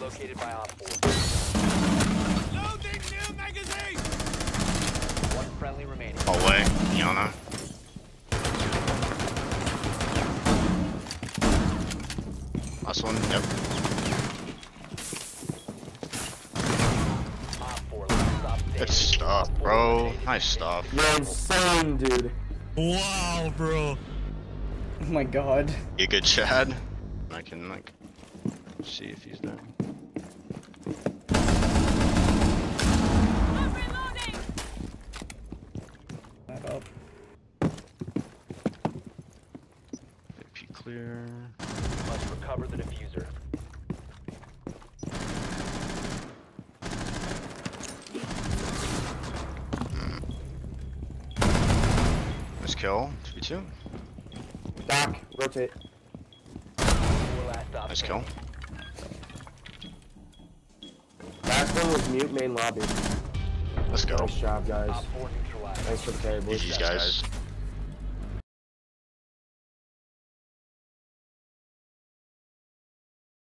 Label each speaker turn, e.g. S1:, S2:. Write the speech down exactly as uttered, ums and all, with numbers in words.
S1: located by Op four.
S2: Loading new magazine!
S1: One friendly remaining.
S3: Hallway, Yana. Last one, yep.
S1: Op four, last stop standing.
S3: Good stuff,
S1: Op four
S3: bro.
S1: eliminated.
S3: Nice stuff.
S4: You're insane, dude.
S2: Wow, bro.
S4: Oh my god.
S3: You good, Chad? I can, like, see if he's there.
S4: Back up.
S3: A P clear.
S1: Must recover the diffuser.
S3: Nice kill. two v two.
S4: Back. Rotate.
S1: Four last stop
S3: Nice kill.
S1: standing.
S4: Last one was mute main lobby.
S3: Let's go.
S4: Nice job, guys.
S1: Op four neutralized.
S4: Thanks for the carry, boys.
S3: G G's, guys.